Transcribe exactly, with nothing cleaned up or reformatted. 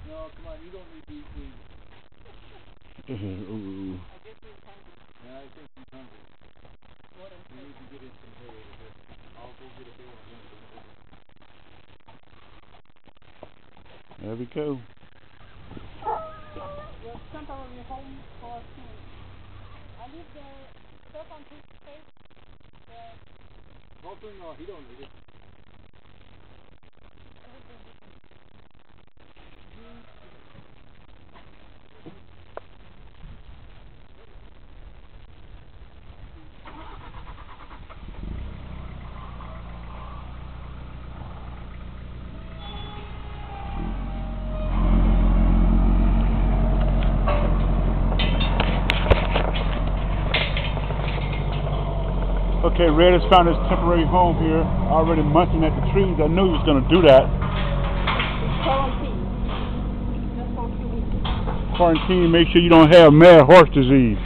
No, come on, you don't need to eat weed. Ooh. I guess he's hungry. Yeah, I think he's hungry. What we need to get him some hay over here. I'll go get a bale of hay. There we go. Your temporary home for two. I leave the stuff on his face. Walter, no, he don't need it. Okay, Red has found his temporary home here, already munching at the trees. I knew he was going to do that. Quarantine. Just for a few weeks. Quarantine, make sure you don't have mad horse disease.